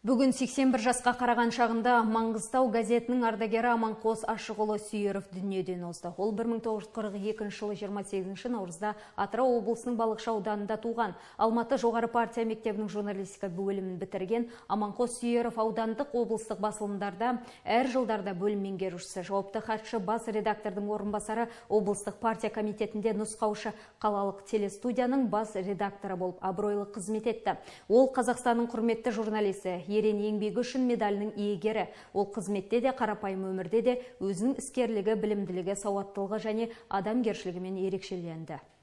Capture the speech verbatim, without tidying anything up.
Бүгін сексен бір жасқа қараған шағында Маңғыстау газетінің ардагері Аманқос Ашығұлы Сүйеров дүниеден озды. Ол бір мың тоғыз жүз қырық екінші жылы жиырма сегізінші наурызда Атырау облысының Балықшы ауданында туған. Алматы жоғары партия мектебінің журналистика бөлімін бітірген Аманқос Сүйеров аудандық облыстық басылымдарда әр жылдарда бөлім меңгерушісі, жауапты хатшы, бас редактордың орынбасары, облыстық партия комитетінде нұсқаушы, қалалық телестудияның бас редакторы болып абыройлы қызмет етті. Ол Қазақстанның құрметті журналисі, ерен еңбегі үшін медалінің иегері. Ол қызметте де, қарапайым өмірде де өзінің іскерлігі, білімділігі, сауаттылығы және адамгершілігімен ерекшеленді.